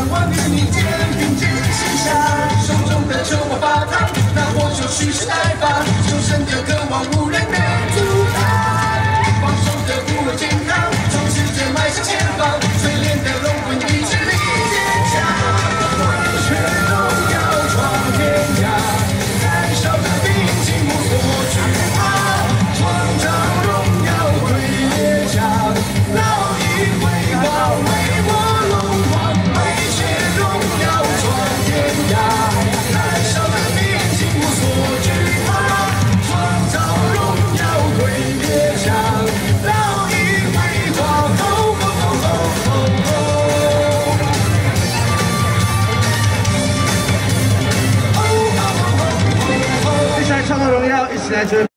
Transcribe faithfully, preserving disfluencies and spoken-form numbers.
望与你肩并肩行下，手中的酒我发烫，那我就蓄势待发，求生的渴望无人能阻挡，放手的不畏健康，冲刺着迈向前方，锤炼的龙魂意志力坚强，为血荣耀闯天涯，燃烧的兵器无所惧怕，创造荣耀归列家，老鹰辉煌为我龙王，为血荣耀闯天涯，燃烧的兵器无所惧怕，创造荣耀归列家，老鹰辉煌，吼吼吼吼吼吼。 接下来创造荣耀，一起来追。